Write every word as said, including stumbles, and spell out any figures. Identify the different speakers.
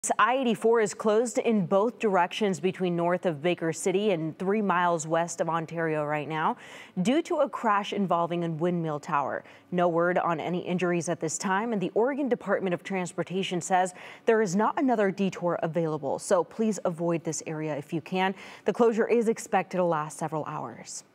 Speaker 1: I eighty-four is closed in both directions between north of Baker City and three miles west of Ontario right now due to a crash involving a windmill tower. No word on any injuries at this time, and the Oregon Department of Transportation says there is not another detour available, so please avoid this area if you can. The closure is expected to last several hours.